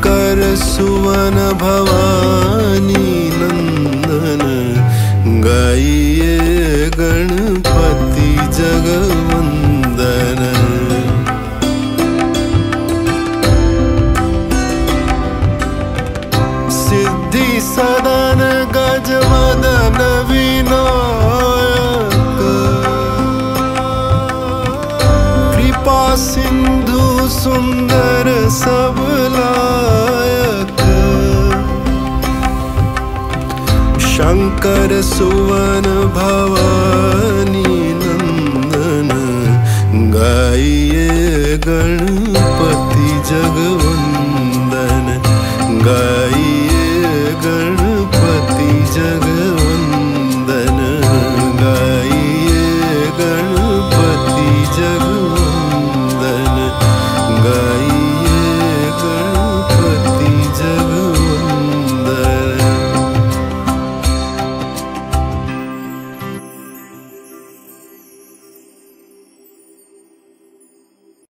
शंकर सुवन भवानी नंदन, गाइए गणपति जगवंदन। सिद्धि सदन गजवदन विनायक, कृपा सिंधु सुंदर सब लायक। शंकर सुवन भवानी नंदन, गाइए गणपति जगवंदन।